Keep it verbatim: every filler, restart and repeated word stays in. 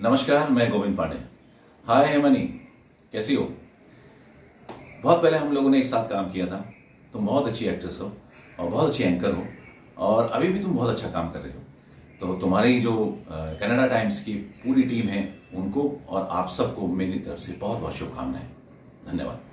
नमस्कार, मैं गोविंद पांडे। हाय हेमनी, कैसी हो? बहुत पहले हम लोगों ने एक साथ काम किया था। तुम बहुत अच्छी एक्ट्रेस हो और बहुत अच्छी एंकर हो और अभी भी तुम बहुत अच्छा काम कर रहे हो। तो तुम्हारी जो कनाडा टाइम्स की पूरी टीम है, उनको और आप सबको मेरी तरफ से बहुत बहुत शुभकामनाएं। धन्यवाद।